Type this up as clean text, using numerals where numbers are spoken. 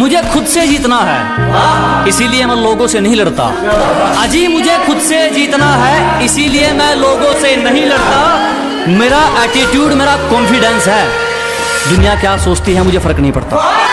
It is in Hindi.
मुझे खुद से जीतना है, इसीलिए मैं लोगों से नहीं लड़ता। अजी मुझे खुद से जीतना है, इसीलिए मैं लोगों से नहीं लड़ता। मेरा एटीट्यूड, मेरा कॉन्फिडेंस है। दुनिया क्या सोचती है मुझे फर्क नहीं पड़ता।